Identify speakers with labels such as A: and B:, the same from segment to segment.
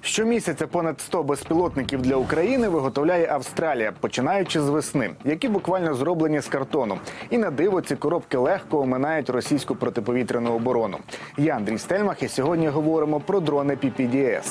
A: Щомісяця понад 100 безпілотників для України виготовляє Австралія, починаючи з весни, які буквально зроблені з картону. І на диво ці коробки легко оминають російську протиповітряну оборону. Я Андрій Стельмах, і сьогодні говоримо про дрони PPDS.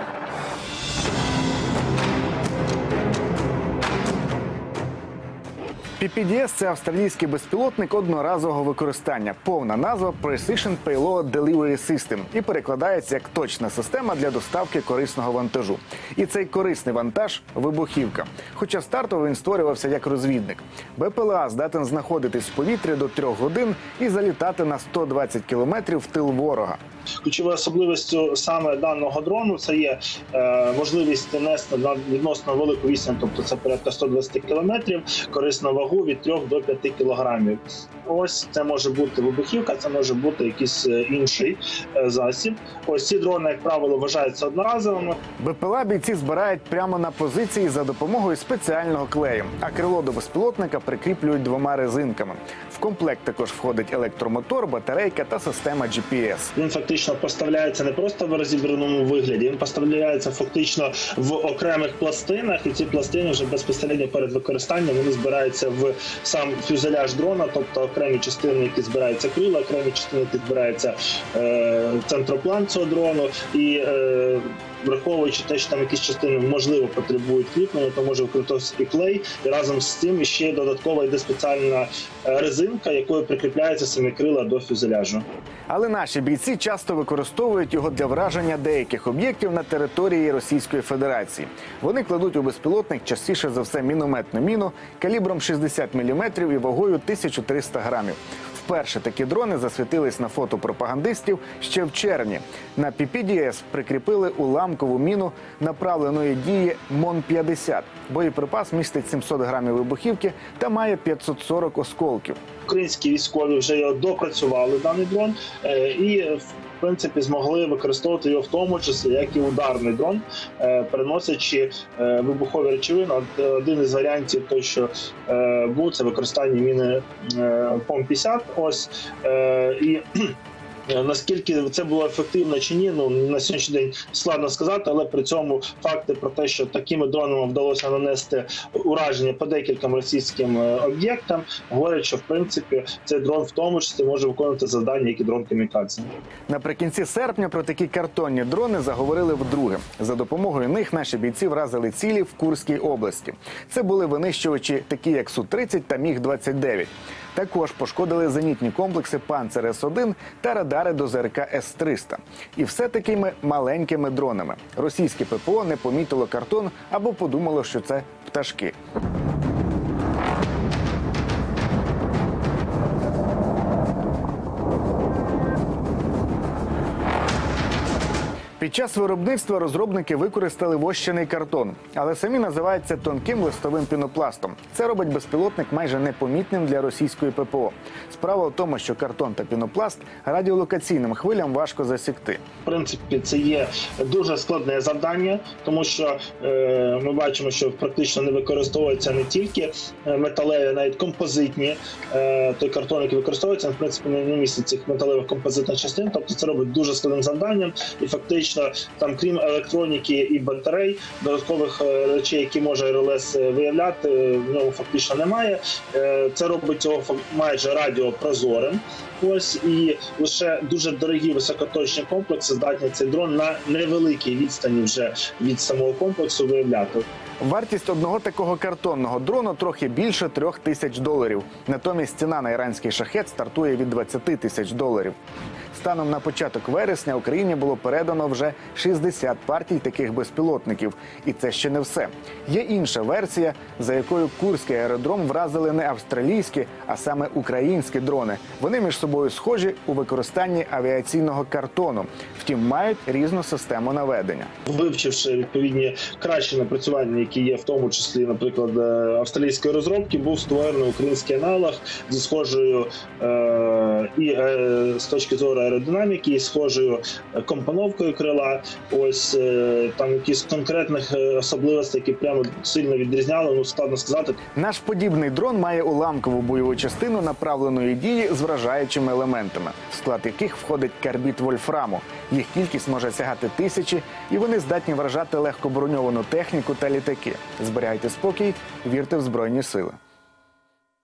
A: PPDS – це австралійський безпілотник одноразового використання. Повна назва – Precision Payload Delivery System і перекладається як точна система для доставки корисного вантажу. І цей корисний вантаж – вибухівка. Хоча стартово він створювався як розвідник. БПЛА здатен знаходитись в повітрі до 3 годин і залітати на 120 кілометрів в тил ворога.
B: Ключовою особливістю саме даного дрону це є можливість нести на відносно велику відстань, тобто це порядка 120 кілометрів, корисну вагу від 3 до 5 кілограмів. Ось це може бути вибухівка, це може бути якийсь інший засіб. Ось ці дрони, як правило, вважаються одноразовими.
A: БПЛА бійці збирають прямо на позиції за допомогою спеціального клею, а крило до безпілотника прикріплюють 2 резинками. В комплект також входить електромотор, батарейка та система GPS.
B: Він фактично поставляється не просто в розібраному вигляді, він поставляється фактично в окремих пластинах, і ці пластини вже безпосередньо перед використанням вони збираються в сам фюзеляж дрона, тобто окремі частини, які збираються крила, окремі частини, які збираються центроплан цього дрону, і враховуючи те, що там якісь частини можливо потребують кріплення, то може використовуватися і клей, і разом з цим ще додатково йде спеціальна резинка, якою прикріпляються самі крила до фюзеляжу.
A: Але наші бійці часто використовують його для враження деяких об'єктів на території Російської Федерації. Вони кладуть у безпілотник частіше за все мінометну міну калібром 60 мм і вагою 1300 грамів. Вперше такі дрони засвітились на фото пропагандистів ще в червні. На PPDS прикріпили уламкову міну направленої дії МОН-50. Боєприпас містить 700 грамів вибухівки та має 540 осколків.
B: Українські військові вже його допрацювали, даний дрон, і в принципі змогли використовувати його в тому числі як і ударний дрон, переносячи вибухові речовини. Один із варіантів той, що був, це використання міни ПОМ-50. Ось і наскільки це було ефективно чи ні, на сьогоднішній день складно сказати, але при цьому факти про те, що такими дронами вдалося нанести ураження по декільком російським об'єктам, говорять, що в принципі цей дрон в тому числі може виконувати завдання, як і дрон камікадзе.
A: Наприкінці серпня про такі картонні дрони заговорили вдруге. За допомогою них наші бійці вразили цілі в Курській області. Це були винищувачі такі як Су-30 та Міг-29. Також пошкодили зенітні комплекси «Панцер С-1» та радари до ЗРК С-300. І все такими маленькими дронами. Російське ППО не помітило картон або подумало, що це пташки. Під час виробництва розробники використали вощений картон, але самі називають це тонким листовим пінопластом. Це робить безпілотник майже непомітним для російської ППО. Справа в тому, що картон та пінопласт радіолокаційним хвилям важко засікти.
B: В принципі, це є дуже складне завдання, тому що ми бачимо, що практично не використовується не тільки металеві, а навіть композитні. Той картон, який використовується, в принципі, не містить цих металевих композитних частин, тобто це робить дуже складним завданням і фактично там, крім електроніки і батарей, додаткових речей, які може РЛС виявляти, в ньому фактично немає. Це робить його майже радіопрозорим. Ось, і лише дуже дорогі високоточні комплекси здатні цей дрон на невеликій відстані вже від самого комплексу виявляти.
A: Вартість одного такого картонного дрону трохи більше $3000. Натомість ціна на іранський шахет стартує від $20 000. Станом на початок вересня Україні було передано вже 60 партій таких безпілотників. І це ще не все. Є інша версія, за якою Курський аеродром вразили не австралійські, а саме українські дрони. Вони між собою схожі у використанні авіаційного картону. Втім, мають різну систему наведення.
B: Вивчивши відповідні кращі напрацювання, які є в тому числі, наприклад, австралійської розробки, був створений український аналог зі схожою і з точки зору аеродинаміки, і схожою компоновкою крил. крила, ось там якісь конкретних особливостей, які прямо сильно відрізняли, ну складно сказати.
A: Наш подібний дрон має уламкову бойову частину направленої дії з вражаючими елементами, в склад яких входить карбід вольфраму. Їх кількість може сягати тисячі, і вони здатні вражати легкоброньовану техніку та літаки. Зберігайте спокій, вірте в Збройні Сили.